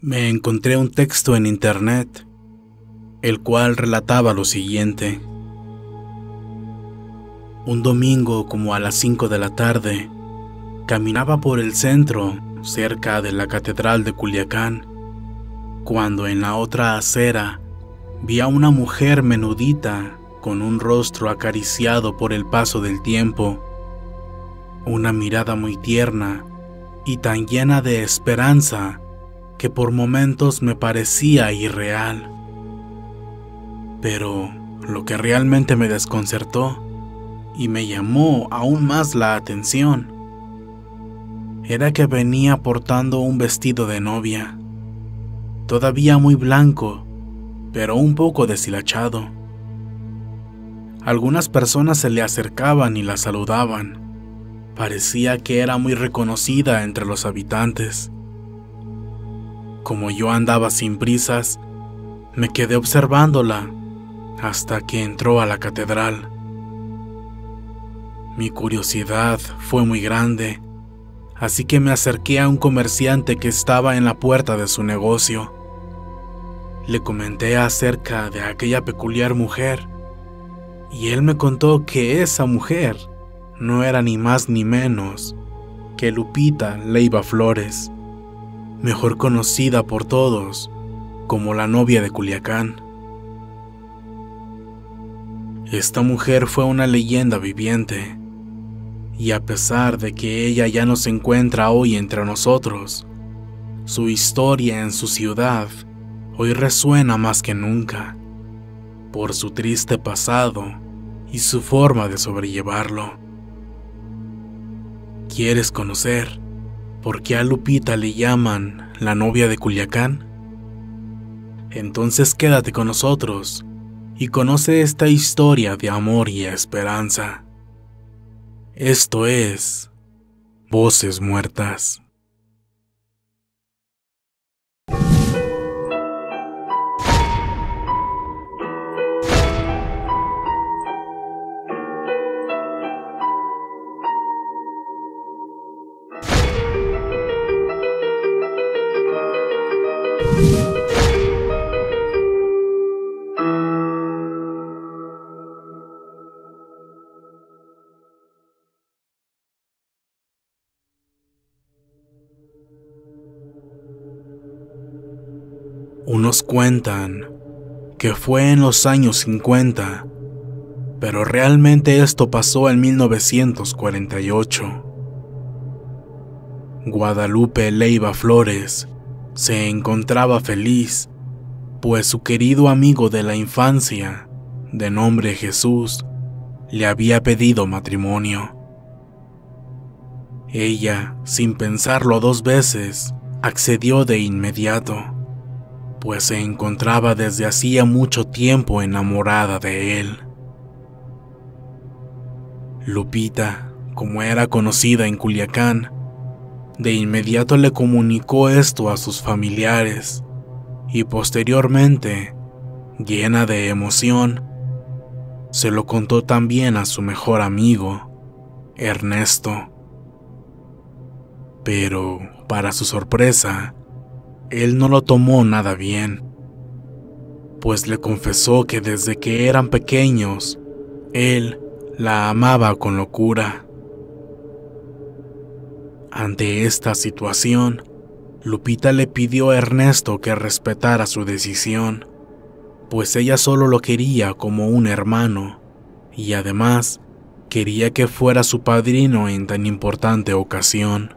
Me encontré un texto en internet, el cual relataba lo siguiente. Un domingo como a las 5 de la tarde, caminaba por el centro, cerca de la Catedral de Culiacán, cuando en la otra acera vi a una mujer menudita con un rostro acariciado por el paso del tiempo, una mirada muy tierna y tan llena de esperanza que por momentos me parecía irreal. Pero lo que realmente me desconcertó y me llamó aún más la atención era que venía portando un vestido de novia, todavía muy blanco, pero un poco deshilachado. Algunas personas se le acercaban y la saludaban. Parecía que era muy reconocida entre los habitantes. Como yo andaba sin prisas, me quedé observándola hasta que entró a la catedral. Mi curiosidad fue muy grande, así que me acerqué a un comerciante que estaba en la puerta de su negocio. Le comenté acerca de aquella peculiar mujer, y él me contó que esa mujer no era ni más ni menos que Lupita Leiva Flores, mejor conocida por todos como la novia de Culiacán. Esta mujer fue una leyenda viviente, y a pesar de que ella ya no se encuentra hoy entre nosotros, su historia en su ciudad hoy resuena más que nunca, por su triste pasado y su forma de sobrellevarlo. ¿Quieres conocer por qué a Lupita le llaman la novia de Culiacán? Entonces quédate con nosotros y conoce esta historia de amor y esperanza. Esto es Voces Muertas. Unos cuentan que fue en los años 50, pero realmente esto pasó en 1948. Guadalupe Leiva Flores se encontraba feliz, pues su querido amigo de la infancia, de nombre Jesús, le había pedido matrimonio. Ella, sin pensarlo dos veces, accedió de inmediato, pues se encontraba desde hacía mucho tiempo enamorada de él. Lupita, como era conocida en Culiacán, de inmediato le comunicó esto a sus familiares y posteriormente, llena de emoción, se lo contó también a su mejor amigo, Ernesto. Pero, para su sorpresa, él no lo tomó nada bien, pues le confesó que desde que eran pequeños, él la amaba con locura. Ante esta situación, Lupita le pidió a Ernesto que respetara su decisión, pues ella solo lo quería como un hermano, y además quería que fuera su padrino en tan importante ocasión.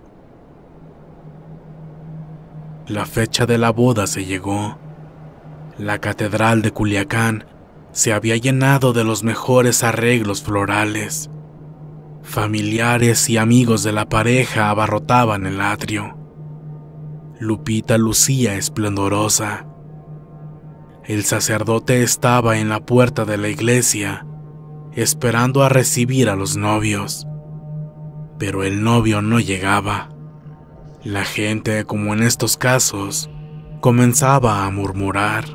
La fecha de la boda se llegó. La catedral de Culiacán se había llenado de los mejores arreglos florales. Familiares y amigos de la pareja abarrotaban el atrio. Lupita lucía esplendorosa. El sacerdote estaba en la puerta de la iglesia, esperando a recibir a los novios. Pero el novio no llegaba. La gente, como en estos casos, comenzaba a murmurar.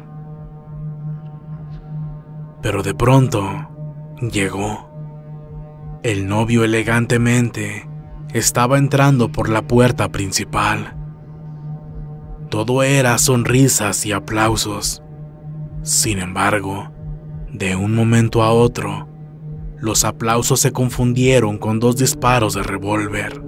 Pero de pronto, llegó. El novio elegantemente estaba entrando por la puerta principal. Todo era sonrisas y aplausos. Sin embargo, de un momento a otro, los aplausos se confundieron con 2 disparos de revólver.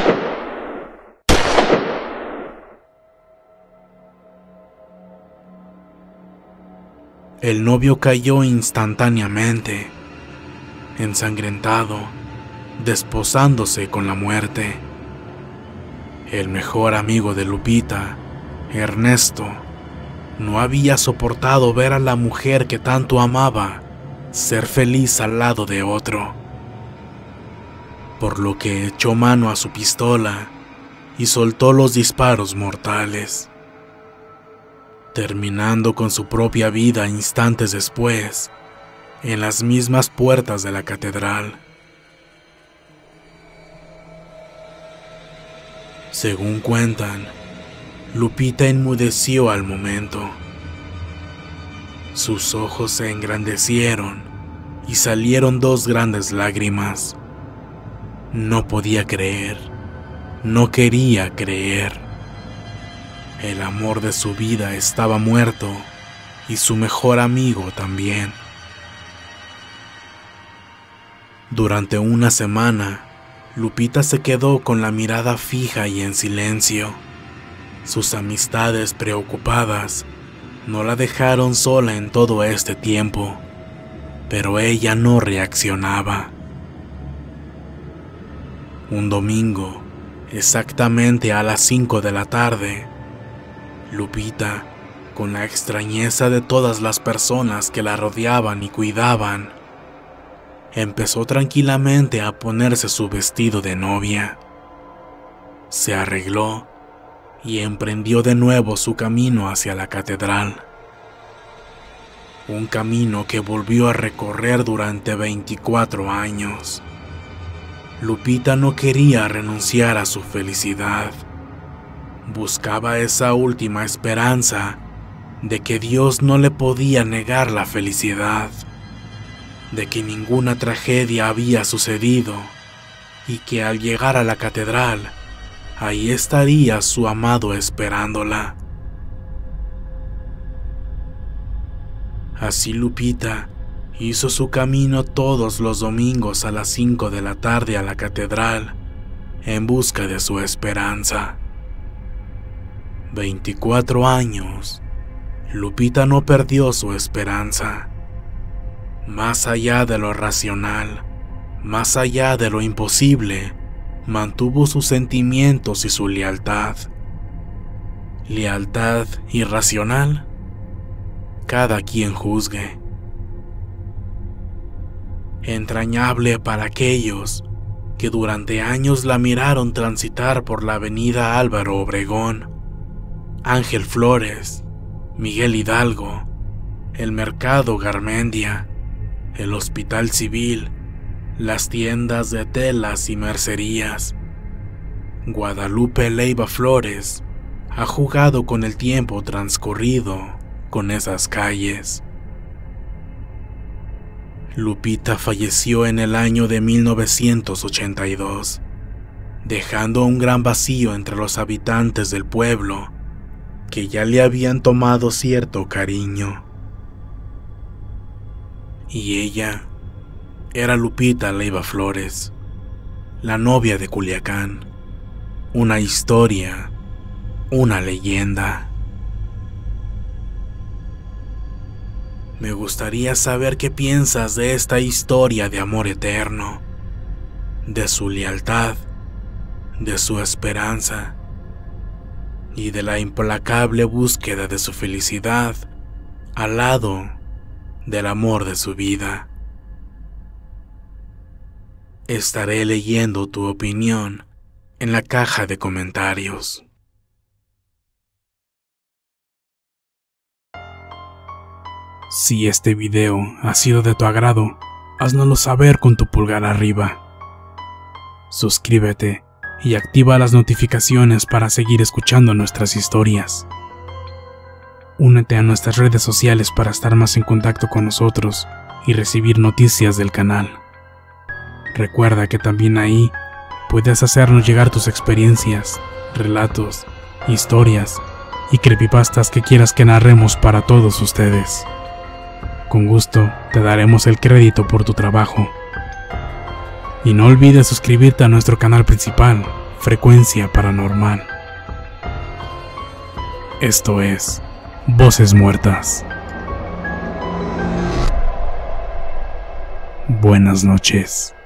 El novio cayó instantáneamente, ensangrentado, desposándose con la muerte. El mejor amigo de Lupita, Ernesto, no había soportado ver a la mujer que tanto amaba ser feliz al lado de otro, por lo que echó mano a su pistola y soltó los disparos mortales, terminando con su propia vida instantes después, en las mismas puertas de la catedral. Según cuentan, Lupita enmudeció al momento. Sus ojos se engrandecieron y salieron 2 grandes lágrimas. No podía creer, no quería creer. El amor de su vida estaba muerto y su mejor amigo también. Durante una semana, Lupita se quedó con la mirada fija y en silencio. Sus amistades preocupadas no la dejaron sola en todo este tiempo, pero ella no reaccionaba. Un domingo, exactamente a las 5 de la tarde, Lupita, con la extrañeza de todas las personas que la rodeaban y cuidaban, empezó tranquilamente a ponerse su vestido de novia. Se arregló y emprendió de nuevo su camino hacia la catedral. Un camino que volvió a recorrer durante 24 años. Lupita no quería renunciar a su felicidad. Buscaba esa última esperanza de que Dios no le podía negar la felicidad, de que ninguna tragedia había sucedido y que al llegar a la catedral, ahí estaría su amado esperándola. Así Lupita hizo su camino todos los domingos a las 5 de la tarde a la catedral en busca de su esperanza. 24 años, Lupita no perdió su esperanza. Más allá de lo racional, más allá de lo imposible, mantuvo sus sentimientos y su lealtad. ¿Lealtad irracional? Cada quien juzgue. Entrañable para aquellos que durante años la miraron transitar por la avenida Álvaro Obregón, Ángel Flores, Miguel Hidalgo, el Mercado Garmendia, el Hospital Civil, las tiendas de telas y mercerías. Guadalupe Leiva Flores ha jugado con el tiempo transcurrido con esas calles. Lupita falleció en el año de 1982, dejando un gran vacío entre los habitantes del pueblo que ya le habían tomado cierto cariño. Y ella era Lupita Leiva Flores, la novia de Culiacán, una historia, una leyenda. Me gustaría saber qué piensas de esta historia de amor eterno, de su lealtad, de su esperanza y de la implacable búsqueda de su felicidad al lado del amor de su vida. Estaré leyendo tu opinión en la caja de comentarios. Si este video ha sido de tu agrado, háznoslo saber con tu pulgar arriba. Suscríbete y activa las notificaciones para seguir escuchando nuestras historias. Únete a nuestras redes sociales para estar más en contacto con nosotros y recibir noticias del canal. Recuerda que también ahí puedes hacernos llegar tus experiencias, relatos, historias y creepypastas que quieras que narremos para todos ustedes. Con gusto te daremos el crédito por tu trabajo. Y no olvides suscribirte a nuestro canal principal, Frecuencia Paranormal. Esto es Voces Muertas. Buenas noches.